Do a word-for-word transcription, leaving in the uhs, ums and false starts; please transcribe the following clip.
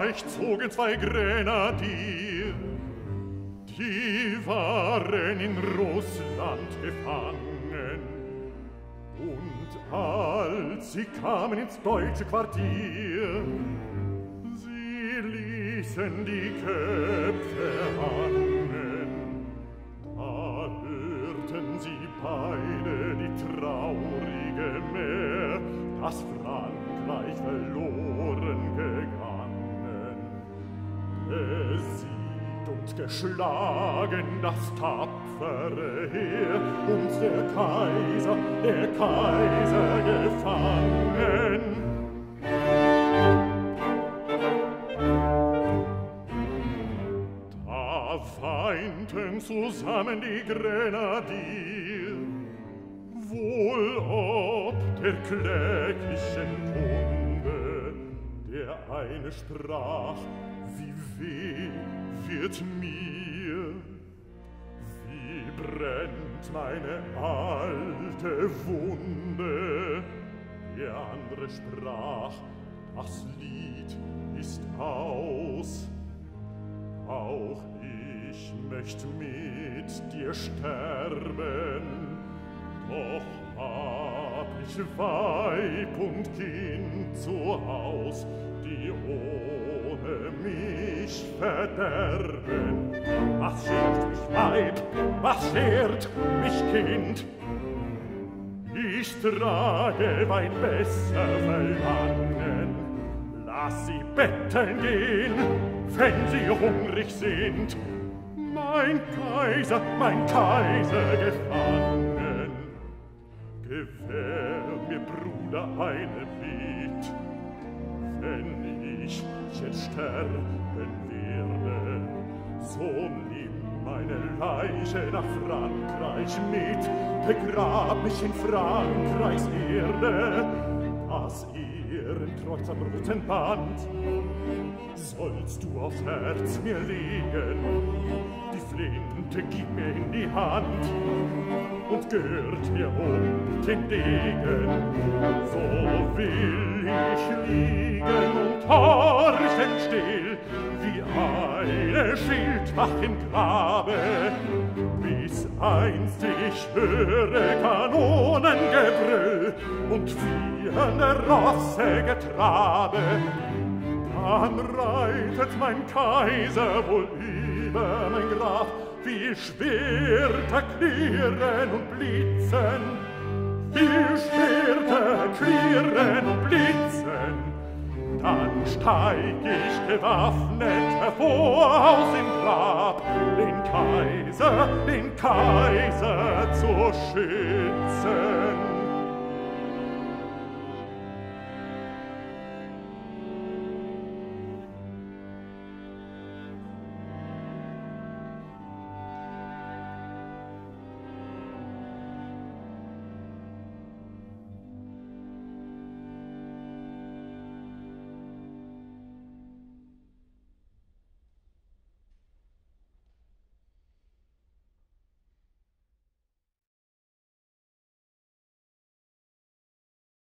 Reich zogen zwei Grenadier, die waren in Russland gefangen. Und als sie kamen ins deutsche Quartier, sie ließen die Köpfe hangen. Da hörten sie beide die traurige Mär, dass Frankreich verloren gegangen. Besiegt und geschlagen das tapfere Heer, und der Kaiser, der Kaiser gefangen. Da weinten zusammen die Grenadier, wohl ob der kläglichen Wunde. Der eine sprach: Wie weh wird mir, wie brennt meine alte Wunde. Der andere sprach: Das Lied ist aus, auch ich möcht mit dir sterben. Doch hab ich Weib und Kind zu Haus, die ohne mich verderben. Was schert mich Weib, was schert mich Kind? Ich trage weit besser Verlangen. Lass sie betteln gehen, wenn sie hungrig sind. Mein Kaiser, mein Kaiser gefangen. Gewähr mir, Bruder, eine Bitt, wenn ich jetzt sterben werde, so nimm meine Leiche nach Frankreich mit, begrab mich in Frankreichs Erde, das Ehrenkreuz am roten Band sollst du aufs Herz mir legen, die Flinte gib mir in die Hand und gehört mir um den Degen. So will ich liegen und horchen still, wie eine Schildwach im Grabe, bis einst ich höre Kanonengebrüll und fliehende Rosse getrabe. Dann reitet mein Kaiser wohl über mein Grab, wie Schwerter klirren und blitzen, wie Schwerter klirren und blitzen. Dann steig ich gewaffnet hervor aus dem Grab, den Kaiser, den Kaiser zu schützen.